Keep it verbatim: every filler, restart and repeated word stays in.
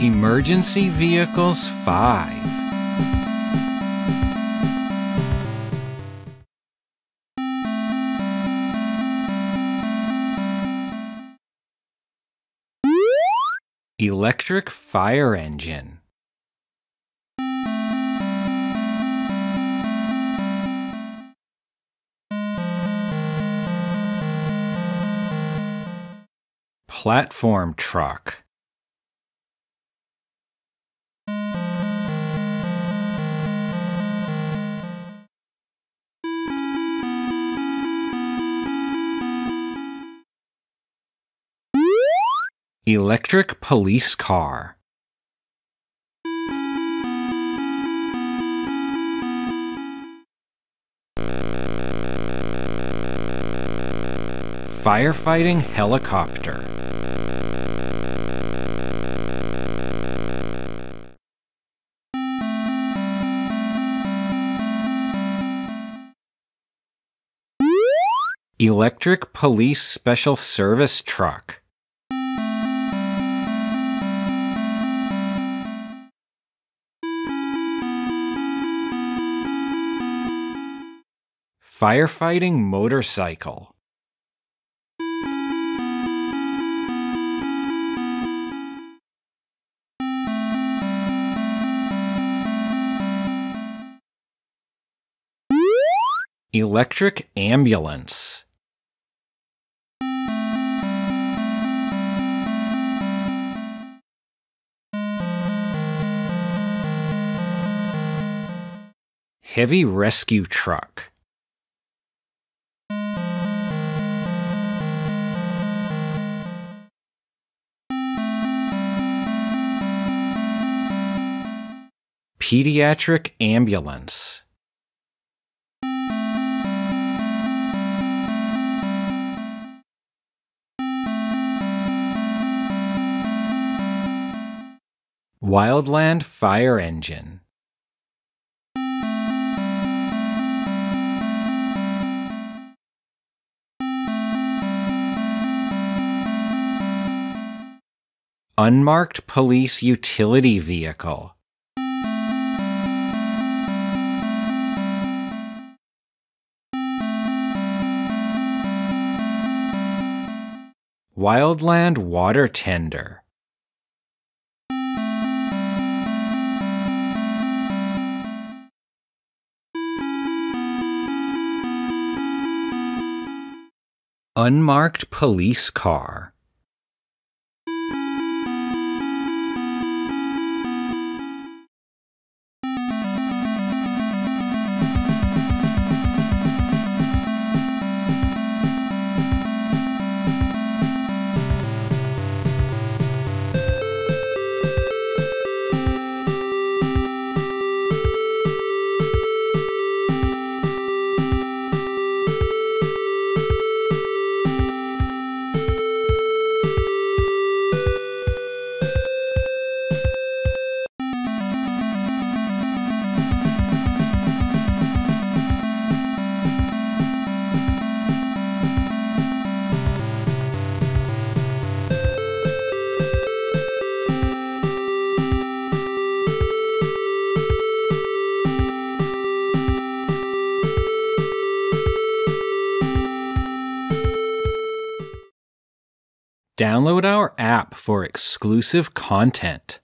Emergency Vehicles five. Electric fire engine. Platform truck. Electric police car. Firefighting helicopter. Electric police special service truck. Firefighting motorcycle. Electric ambulance. Heavy rescue truck. Pediatric ambulance. Wildland fire engine. Unmarked police utility vehicle. Wildland water tender. Unmarked police car. Download our app for exclusive content.